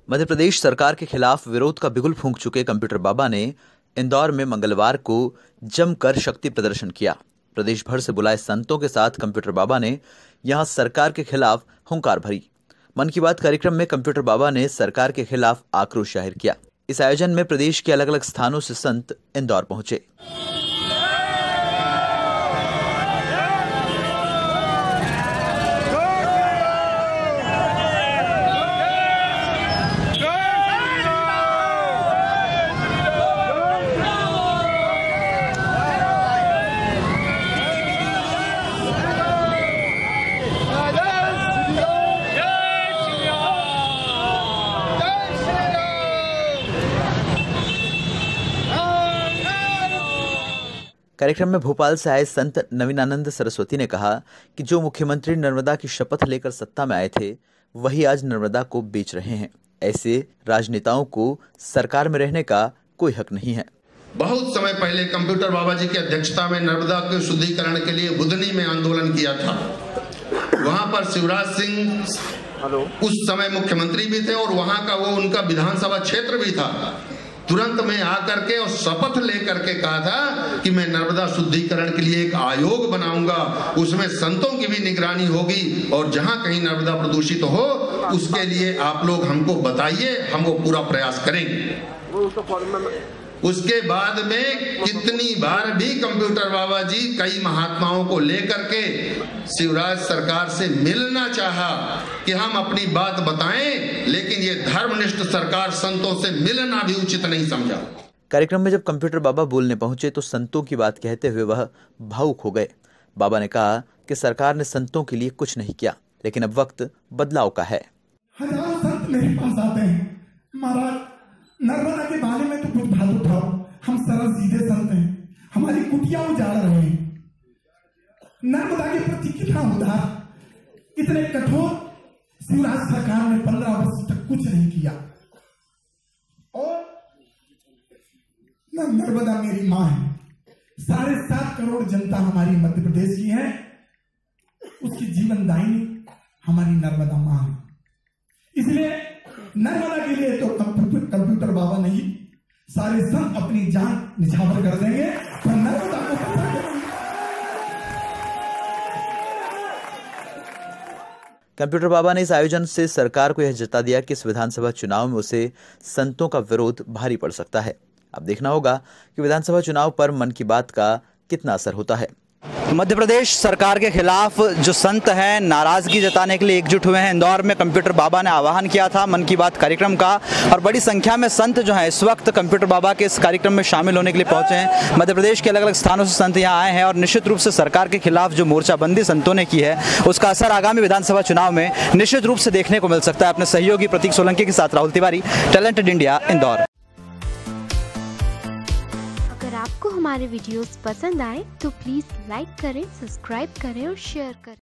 मध्य प्रदेश सरकार के खिलाफ विरोध का बिगुल फूंक चुके कंप्यूटर बाबा ने इंदौर में मंगलवार को जमकर शक्ति प्रदर्शन किया। प्रदेश भर से बुलाए संतों के साथ कंप्यूटर बाबा ने यहां सरकार के खिलाफ हुंकार भरी। मन की बात कार्यक्रम में कंप्यूटर बाबा ने सरकार के खिलाफ आक्रोश जाहिर किया। इस आयोजन में प्रदेश के अलग अलग स्थानों से संत इंदौर पहुंचे। कार्यक्रम में भोपाल से आए संत नवीनानंद सरस्वती ने कहा कि जो मुख्यमंत्री नर्मदा की शपथ लेकर सत्ता में आए थे वही आज नर्मदा को बेच रहे हैं। ऐसे राजनेताओं को सरकार में रहने का कोई हक नहीं है। बहुत समय पहले कंप्यूटर बाबा जी की अध्यक्षता में नर्मदा के शुद्धिकरण के लिए बुधनी में आंदोलन किया था। वहां पर शिवराज सिंह उस समय मुख्यमंत्री भी थे और वहां का वो उनका विधानसभा क्षेत्र भी था। तुरंत में आकर के और शपथ लेकर के कहा था कि मैं नर्मदा शुद्धिकरण के लिए एक आयोग बनाऊंगा, उसमें संतों की भी निगरानी होगी और जहां कहीं नर्मदा प्रदूषित हो उसके लिए आप लोग हमको बताइए, हम वो पूरा प्रयास करेंगे। उसके बाद में कितनी बार भी कंप्यूटर बाबा जी कई महात्माओं को लेकर के शिवराज सरकार से मिलना चाहा कि हम अपनी बात बताएं, लेकिन ये धर्मनिष्ठ सरकार संतों से मिलना भी उचित नहीं समझा। कार्यक्रम में जब कंप्यूटर बाबा बोलने पहुंचे तो संतों की बात कहते हुए वह भावुक हो गए। बाबा ने कहा कि सरकार ने संतों के लिए कुछ नहीं किया, लेकिन अब वक्त बदलाव का है। हजारों संत मेरे पास आते हैं, महाराज नर्मदा के बारे में तो कुछ बात उठाओ, हम सरल सीधे संत हैं, हमारी कुटिया उजाड़ रहे हैं। नर्मदा के प्रति कितना उदार, इतने कठोर शिवराज सरकार ने 15 वर्ष तक कुछ नहीं किया। और नर्मदा मेरी माँ है, 7.5 करोड़ जनता हमारी मध्य प्रदेश की है, उसकी जीवनदायिनी हमारी नर्मदा माँ है। इसलिए नर्मदा के लिए तो कंप्यूटर बाबा नहीं, सारे संत अपनी जान निछावर कर देंगे पर नर्मदा को पता करेंगे। कंप्यूटर बाबा ने इस आयोजन से सरकार को यह जता दिया कि इस विधानसभा चुनाव में उसे संतों का विरोध भारी पड़ सकता है। अब देखना होगा कि विधानसभा चुनाव पर मन की बात का कितना असर होता है। मध्य प्रदेश सरकार के खिलाफ जो संत हैं नाराजगी जताने के लिए एकजुट हुए हैं। इंदौर में कंप्यूटर बाबा ने आह्वान किया था मन की बात कार्यक्रम का और बड़ी संख्या में संत जो हैं इस वक्त कंप्यूटर बाबा के इस कार्यक्रम में शामिल होने के लिए पहुंचे हैं। मध्य प्रदेश के अलग अलग स्थानों से संत यहां आए हैं और निश्चित रूप से सरकार के खिलाफ जो मोर्चाबंदी संतों ने की है उसका असर आगामी विधानसभा चुनाव में निश्चित रूप से देखने को मिल सकता है। अपने सहयोगी प्रतीक सोलंकी के साथ राहुल तिवारी, टैलेंटेड इंडिया, इंदौर। अगर आपको हमारे वीडियोस पसंद आए तो प्लीज लाइक करें, सब्सक्राइब करें और शेयर करें।